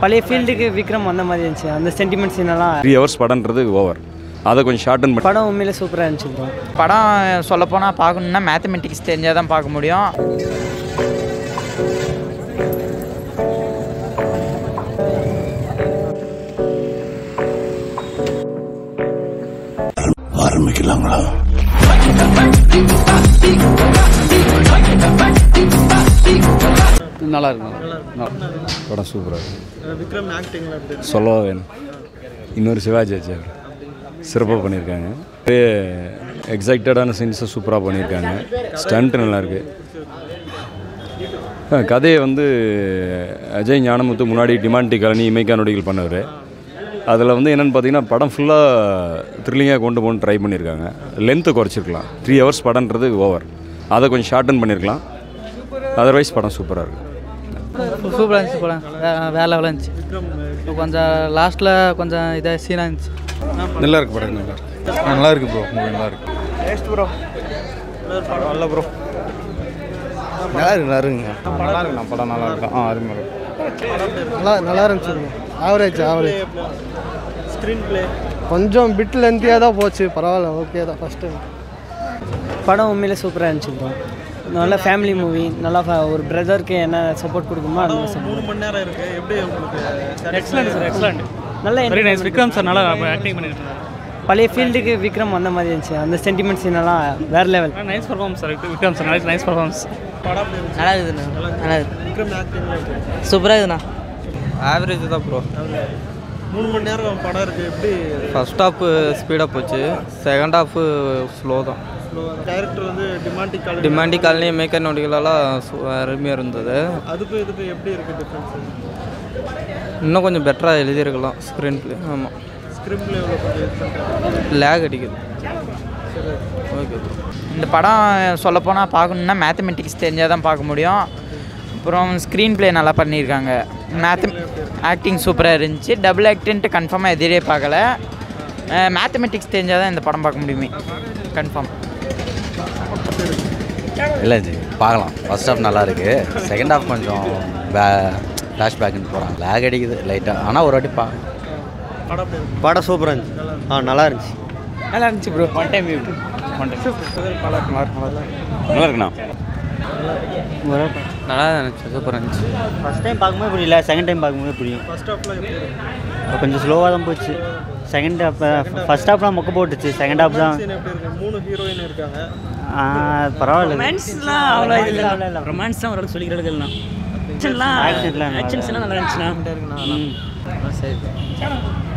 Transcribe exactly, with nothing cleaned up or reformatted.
பழைய ஃபீல்டுக்கு விக்ரம் அந்த மாதிரி இருந்துச்சு. அந்த சென்டிமெண்ட் சீனெல்லாம் த்ரீ ஹவர்ஸ் படம்ன்றது ஓவர். அதை கொஞ்சம் ஷார்டன் பண்ணி படம் உண்மையிலே சூப்பராக இருந்துச்சு ப்ரோ. படம் சொல்லப்போனால் பார்க்கணுன்னா மேத்தமெட்டிக்ஸ் தெரிஞ்சால் தான் பார்க்க முடியும். ஆரம்பிக்கலாங்களா? நல்லா இருக்கும். படம் சூப்பராக இருக்கும். விக்ரம் ஆக்டிங் சொல்ல வேணும். இன்னொரு சிவாஜி ஆச்சு சிறப்பாக பண்ணியிருக்காங்க. எக்ஸைட்டடான சீன்ஸை சூப்பராக பண்ணியிருக்காங்க. ஸ்டண்ட் நல்லாயிருக்கு. கதையை வந்து அஜய் ஞானமுத்து முன்னாடி டிமாண்டி காலனி இமைக்கா நொடிகள் பண்ணவர். அதில் வந்து என்னென்னு பார்த்தீங்கன்னா படம் ஃபுல்லாக த்ரில்லிங்காக கொண்டு போகணுன்னு ட்ரை பண்ணியிருக்காங்க. லென்த்து குறைச்சிருக்கலாம். த்ரீ ஹவர்ஸ் படம்ன்றது ஓவர். அதை கொஞ்சம் ஷார்டன் பண்ணியிருக்கலாம். அதர்வைஸ் படம் சூப்பராக இருக்குது. சூப்பராக இருந்துச்சு படம். வேலை வேலை இருந்துச்சு. கொஞ்சம் லாஸ்ட்டில் கொஞ்சம் இதாக சீனாக இருந்துச்சு. நல்லா இருக்கு படம். நல்லா இருக்கு. நல்லா இருக்கு ப்ரோ. நல்லா இருக்கு. நெக்ஸ்ட் ப்ரோ நல்ல ப்ரோ நல்லா இருக்கு. நல்லா இருக்குங்க. நல்லா இருக்குண்ணா படம். நல்லா இருக்கு. ஆ அருமையாக இருக்கு. நல்லா நல்லா இருந்துச்சு. Average average. ஸ்க்ரீன் பிளே கொஞ்சம் பிட் லென்த்தியாக தான் போச்சு. பரவாயில்ல, ஓகே தான். ஃபஸ்ட் டைம் படம் உண்மையிலே சூப்பராக இருந்துச்சு ப்ரோ. நல்ல ஃபேமிலி மூவி. நல்லா ஒரு பிரதருக்கு என்ன சப்போர்ட் கொடுக்குமோ அந்த மூணு சப்போர்ட். மணி நேரம் இருக்குது. எப்படி உங்களுக்கு? Excellent sir. எக்ஸலண்ட். நல்ல வெரி நைஸ். விக்ரம் சார் நல்லா ஆக்டிங் பண்ணியிருக்காங்க. பழைய ஃபீல்டுக்கு விக்ரம் அந்த மாதிரி இருந்துச்சு. அந்த சென்டிமெண்ட் சீனெல்லாம் வேறு level. Nice performance sir. Vikram sir nice nice performance. படம் நல்லா இருக்குதுண்ணா. நல்லா இருக்குது. விக்ரம் ஆக்டிங் சூப்பராக இருக்குண்ணா. ஆவரேஜ் தான் ப்ரோ. மூணு மணி நேரம் படம் இருக்குது. எப்படி? ஃபர்ஸ்ட் ஹாஃப் ஸ்பீடாக போச்சு. செகண்ட் ஹாஃப் ஸ்லோ தான். டைரக்டர் வந்து டிமாண்டி காலனி டிமாண்டி காலனி மேக்க நோடிகளெல்லாம் அருமையாக இருந்தது. அதுக்கும் இதுக்கும் எப்படி இருக்குது டிஃப்ரென்ஸ்? இன்னும் கொஞ்சம் பெட்டராக எழுதியிருக்கலாம் ஸ்க்ரீன் பிளே. ஆமாம். ஸ்க்ரீன் பிளே எவ்வளோ கொஞ்சம் லேக் அடிக்குது. ஓகே. இந்த படம் சொல்லப்போனால் பார்க்கணுன்னா மேத்தமெட்டிக்ஸ் தெரிஞ்சால் தான் பார்க்க முடியும். அப்புறம் ஸ்க்ரீன் பிளே நல்லா பண்ணியிருக்காங்க. மேத்த ஆக்டிங் சூப்பராக இருந்துச்சு. டபுள் ஆக்டின்ட்டு கன்ஃபார்மாக எதிரே பார்க்கல. மேத்தமெட்டிக்ஸ் தெரிஞ்சால் தான் இந்த படம் பார்க்க முடியுமே. கன்ஃபார்ம். இல்லை ஜி பார்க்கலாம். ஃபர்ஸ்ட் ஹாஃப் நல்லா இருக்குது. செகண்ட் ஹாஃப் கொஞ்சம் பே ஃப்ளாஷ்பேக்குன்னு போகிறாங்க. லேக் அடிக்குது லைட்டாக. ஆனால் ஒரு வாட்டி பா படம் சூப்பராக இருந்துச்சு. ஆ நல்லா இருந்துச்சு. நல்லா இருந்துச்சு bro. One time view. One time. நல்லா இருக்குண்ணா. நல்லா இருந்துச்சு. சூப்பராக இருந்துச்சு. ஃபஸ்ட் டைம் பார்க்கும்போது புரியல. செகண்ட் டைம் பார்க்கும்போது புரியும். ஃபர்ஸ்ட் ஹாஃப்லாம் எப்படி இருக்குது? கொஞ்சம் ஸ்லோவாக தான் போச்சு. செகண்ட் ஹாஃப் ஃபஸ்ட் ஹாஃப்லாம் மொக்க போட்டுச்சு. செகண்ட் ஹாஃப் தான் சீன் எப்படி இருக்குது? மூணு ஹீரோயின் இருக்காங்க. பரவாயில்ல. ரொமான்ஸ்லாம் அவ்வளோ இல்லை. ரொமான்ஸ்லாம் ஓரளவுக்கு சொல்லிக்கிறதுக்கு இல்லைண்ணா. ஆக்ஷன்லாம் ஆக்ஷன்லாம் நல்லா இருந்துச்சுண்ணா. இருக்குண்ணா. சரி.